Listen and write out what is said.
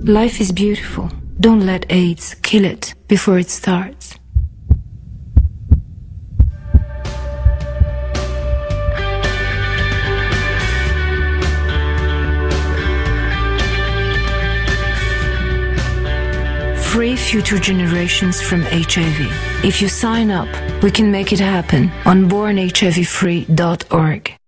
Life is beautiful. Don't let AIDS kill it before it starts. Free future generations from HIV. If you sign up, we can make it happen on bornhivfree.org.